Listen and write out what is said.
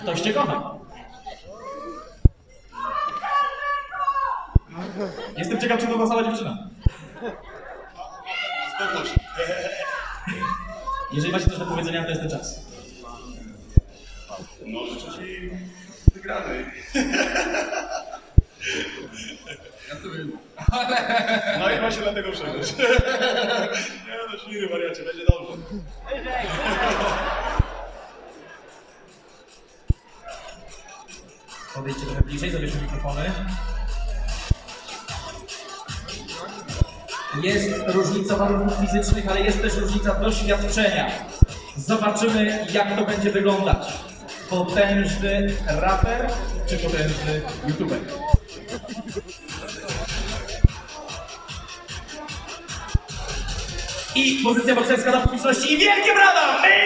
Ktoś cię kocha. Jestem ciekaw, czy to ta sama dziewczyna. Z pewnością. Jeżeli macie coś do powiedzenia, to jest ten czas. No, życzę ci wygranej. Ja to wiem. No i ma się dlatego przegrać. Nie no, świry wariacie, będzie dobrze. Podejdźcie trochę bliżej, zabierzmy mikrofony. Jest różnica warunków fizycznych, ale jest też różnica doświadczenia. Zobaczymy, jak to będzie wyglądać. Potężny raper czy potężny youtuber? I pozycja bokserska dla publiczności i wielkie brawa!